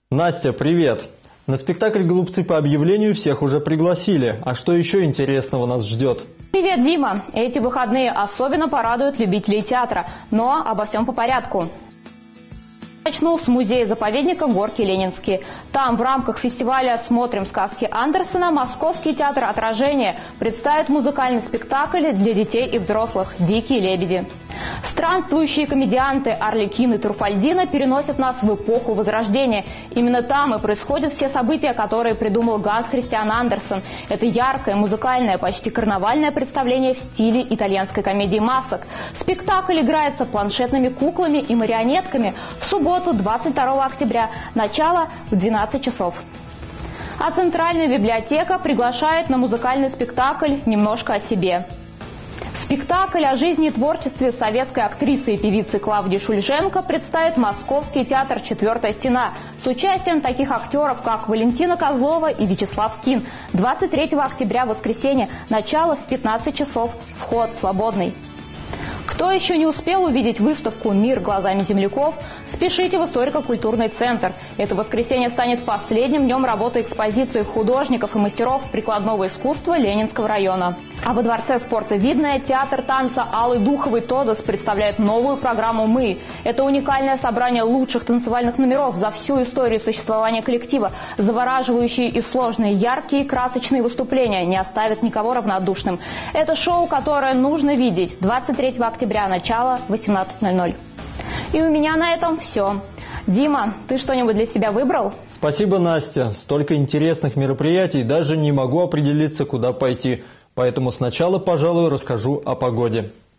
Настя, привет! На спектакль «Голубцы» по объявлению всех уже пригласили. А что еще интересного нас ждет? Привет, Дима! Эти выходные особенно порадуют любителей театра. Но обо всем по порядку. Начну с музея-заповедника «Горки Ленинские». Там в рамках фестиваля «Смотрим сказки Андерсена» Московский театр «Отражение» представит музыкальный спектакль для детей и взрослых «Дикие лебеди». Странствующие комедианты Арлекин и Труфальдино переносят нас в эпоху Возрождения. Именно там и происходят все события, которые придумал Ганс Христиан Андерсен. Это яркое, музыкальное, почти карнавальное представление в стиле итальянской комедии масок. Спектакль играется планшетными куклами и марионетками в субботу, 22 октября, начало в 12 часов. А Центральная библиотека приглашает на музыкальный спектакль «Немножко о себе». Спектакль о жизни и творчестве советской актрисы и певицы Клавдии Шульженко представит Московский театр «Четвертая стена» с участием таких актеров, как Валентина Козлова и Вячеслав Кин. 23 октября, воскресенье, начало в 15 часов, вход свободный. Кто еще не успел увидеть выставку «Мир глазами земляков», спешите в историко-культурный центр. Это воскресенье станет последним днем работы экспозиции художников и мастеров прикладного искусства Ленинского района. А во Дворце спорта «Видное» театр танца Аллы Духовой «Тодос» представляет новую программу «Мы». Это уникальное собрание лучших танцевальных номеров за всю историю существования коллектива. Завораживающие и сложные, яркие и красочные выступления не оставят никого равнодушным. Это шоу, которое нужно видеть. 23 октября, начало 18:00. И у меня на этом все. Дима, ты что-нибудь для себя выбрал? Спасибо, Настя. Столько интересных мероприятий, даже не могу определиться, куда пойти. Поэтому сначала, пожалуй, расскажу о погоде.